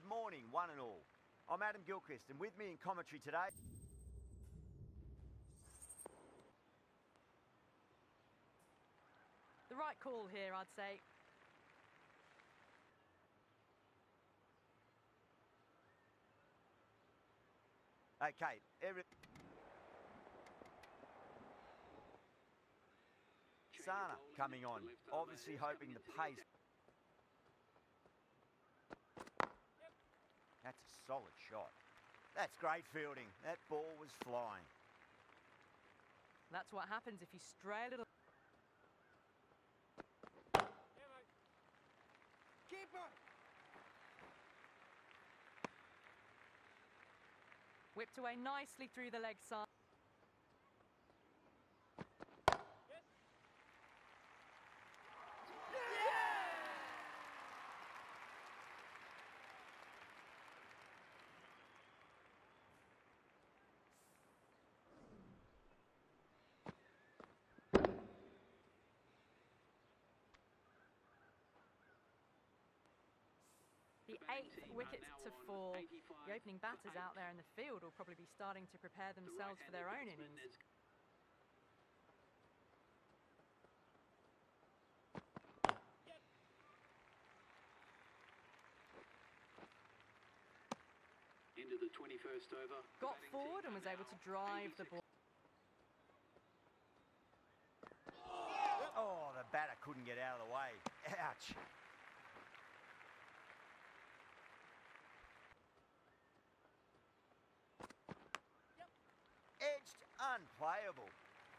morning, one and all. I'm Adam Gilchrist, and with me in commentary today... The right call here, I'd say. Okay, Sana coming on, obviously hoping the pace... That's a solid shot. That's great fielding. That ball was flying. That's what happens if you stray a little... Keeper! Whipped away nicely through the leg side. The 8th wicket to fall. The opening batters out there in the field will probably be starting to prepare themselves for their own innings. Into the 21st over. Got forward and was able to drive the ball. Oh, the batter couldn't get out of the way. Ouch. Edged, unplayable.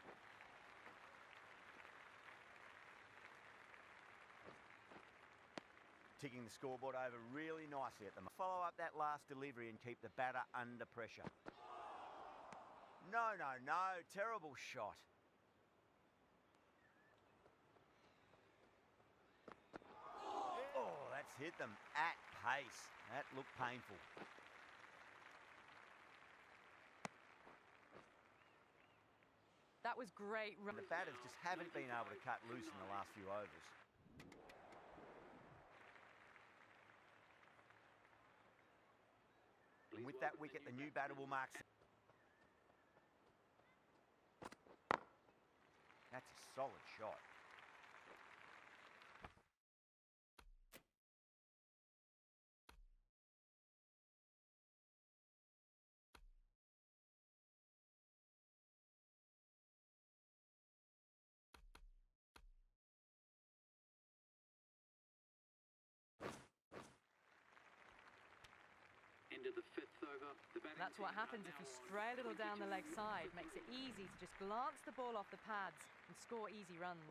Ticking the scoreboard over really nicely at the moment. Follow up that last delivery and keep the batter under pressure. No, no, no. Terrible shot. Oh, that's hit them at pace. That looked painful. That was great. The batters just haven't been able to cut loose in the last few overs. And with that wicket, the new batter will mark... That's a solid shot. Into the 5th over. That's what happens if you stray a little down the leg side. Makes it easy to just glance the ball off the pads and score easy runs.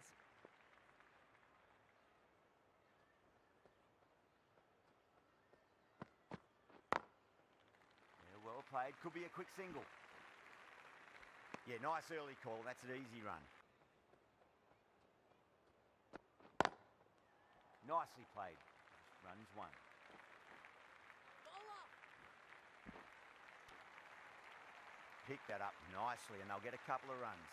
Yeah, well played. Could be a quick single. Yeah, nice early call. That's an easy run. Nicely played. Runs one. Pick that up nicely and they'll get a couple of runs.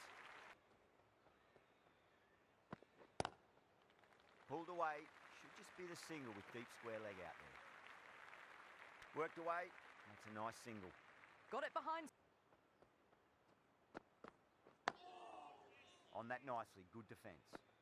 Pulled away. Should just be the single with deep square leg out there. Worked away. That's a nice single. Got it behind. On that nicely. Good defence.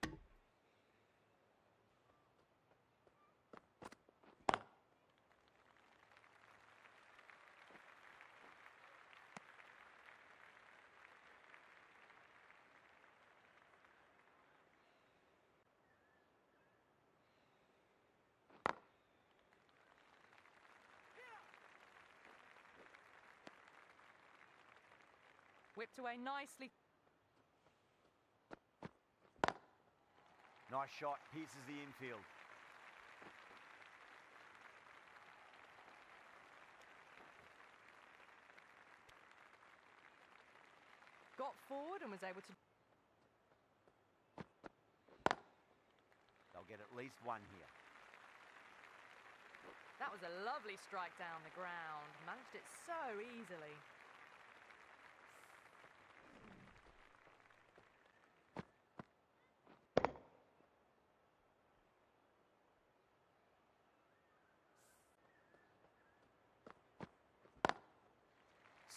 Whipped away nicely. Nice shot. Pierces the infield. Got forward and was able to... They'll get at least one here. That was a lovely strike down the ground. Managed it so easily.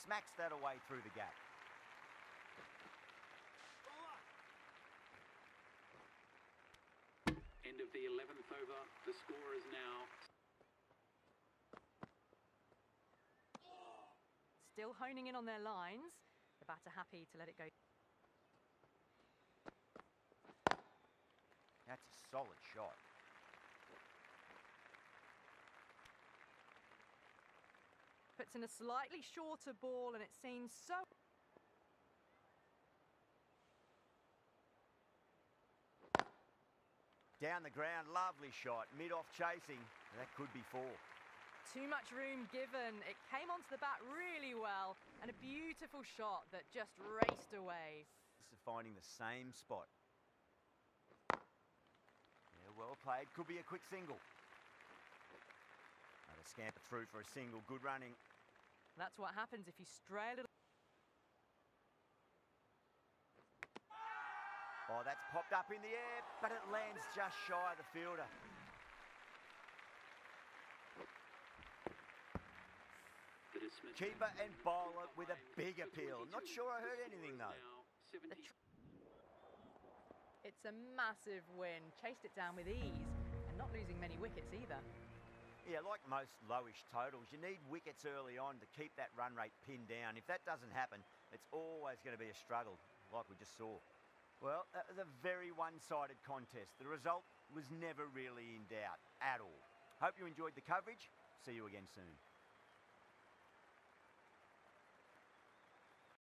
smacks that away through the gap. End of the 11th over. The score is now... Still honing in on their lines. The batter happy to let it go. That's a solid shot. Puts in a slightly shorter ball and it seems so... Down the ground, lovely shot. Mid-off chasing. That could be 4. Too much room given. It came onto the bat really well and a beautiful shot that just raced away. This is finding the same spot. Yeah, well played. Could be a quick single. Let it scamper through for a single. Good running. That's what happens if you stray a little... Oh, that's popped up in the air, but it lands just shy of the fielder. Keeper and bowler with a big appeal. Not sure I heard anything, though. It's a massive win. Chased it down with ease and not losing many wickets either. Yeah, like most lowish totals, you need wickets early on to keep that run rate pinned down. If that doesn't happen, it's always going to be a struggle, like we just saw. Well, that was a very one-sided contest. The result was never really in doubt at all. Hope you enjoyed the coverage. See you again soon.